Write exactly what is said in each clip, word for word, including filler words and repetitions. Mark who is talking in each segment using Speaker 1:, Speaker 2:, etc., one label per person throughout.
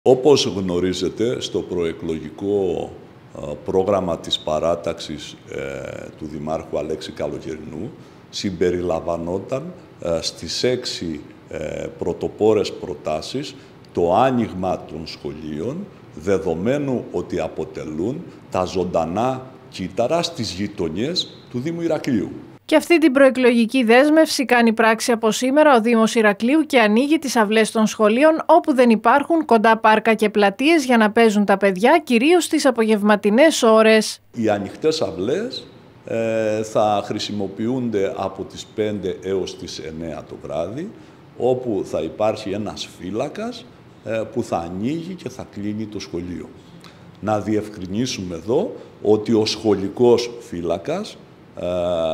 Speaker 1: Όπως γνωρίζετε, στο προεκλογικό πρόγραμμα της παράταξης ε, του Δημάρχου Αλέξη Καλογερνού συμπεριλαμβανόταν ε, στις έξι ε, πρωτοπόρες προτάσεις το άνοιγμα των σχολείων, δεδομένου ότι αποτελούν τα ζωντανά κύτταρα στις γειτονιές του Δήμου Ηρακλείου.
Speaker 2: Και αυτή την προεκλογική δέσμευση κάνει πράξη από σήμερα ο Δήμος Ηρακλείου και ανοίγει τις αυλές των σχολείων όπου δεν υπάρχουν κοντά πάρκα και πλατείες για να παίζουν τα παιδιά, κυρίως στις απογευματινές ώρες.
Speaker 1: Οι ανοιχτές αυλές ε, θα χρησιμοποιούνται από τις πέντε έως τις εννέα το βράδυ, όπου θα υπάρχει ένας φύλακας ε, που θα ανοίγει και θα κλείνει το σχολείο. Να διευκρινίσουμε εδώ ότι ο σχολικός φύλακας Uh,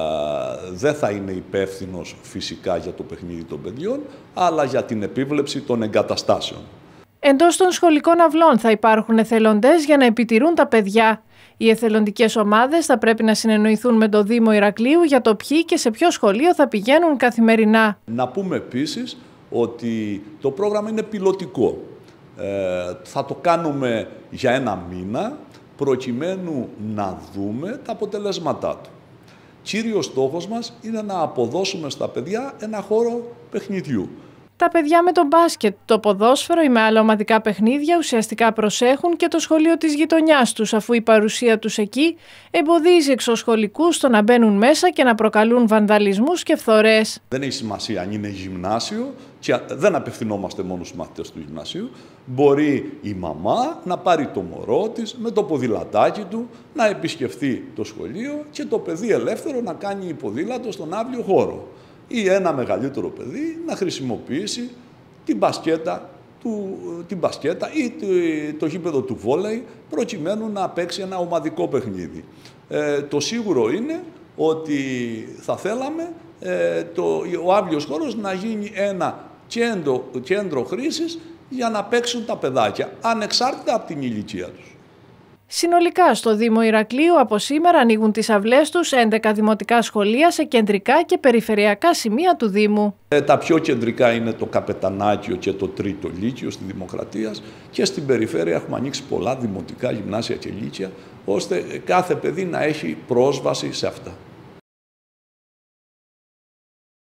Speaker 1: δεν θα είναι υπεύθυνος φυσικά για το παιχνίδι των παιδιών, αλλά για την επίβλεψη των εγκαταστάσεων.
Speaker 2: Εντός των σχολικών αυλών θα υπάρχουν εθελοντές για να επιτηρούν τα παιδιά. Οι εθελοντικές ομάδες θα πρέπει να συνεννοηθούν με το Δήμο Ηρακλείου για το ποιοι και σε ποιο σχολείο θα πηγαίνουν καθημερινά.
Speaker 1: Να πούμε επίσης ότι το πρόγραμμα είναι πιλωτικό. Ε, θα το κάνουμε για ένα μήνα προκειμένου να δούμε τα αποτελέσματά του. Κύριος στόχος μας είναι να αποδώσουμε στα παιδιά ένα χώρο παιχνιδιού.
Speaker 2: Τα παιδιά με το μπάσκετ, το ποδόσφαιρο ή με άλλα ομαδικά παιχνίδια ουσιαστικά προσέχουν και το σχολείο της γειτονιάς τους, αφού η παρουσία τους εκεί εμποδίζει εξωσχολικούς στο να μπαίνουν μέσα και να προκαλούν βανδαλισμούς και φθορές.
Speaker 1: Δεν έχει σημασία αν είναι γυμνάσιο και δεν απευθυνόμαστε μόνο στους μαθητές του γυμνασίου. Μπορεί η μαμά να πάρει το μωρό της με το ποδηλατάκι του, να επισκεφθεί το σχολείο και το παιδί ελεύθερο να κάνει ποδήλατο στον αύριο χώρο. Ή ένα μεγαλύτερο παιδί να χρησιμοποιήσει την μπασκέτα, του, την μπασκέτα ή το, το γήπεδο του βόλεϊ προκειμένου να παίξει ένα ομαδικό παιχνίδι. Ε, το σίγουρο είναι ότι θα θέλαμε ε, το, ο αύλιος χώρος να γίνει ένα κέντρο, κέντρο χρήσης για να παίξουν τα παιδάκια, ανεξάρτητα από την ηλικία τους.
Speaker 2: Συνολικά στο Δήμο Ηρακλείου από σήμερα ανοίγουν τις αυλές τους έντεκα δημοτικά σχολεία σε κεντρικά και περιφερειακά σημεία του Δήμου.
Speaker 1: Ε, τα πιο κεντρικά είναι το Καπετανάκιο και το Τρίτο Λύκειο στη Δημοκρατίας και στην περιφέρεια έχουμε ανοίξει πολλά δημοτικά γυμνάσια και λύκεια ώστε κάθε παιδί να έχει πρόσβαση σε αυτά.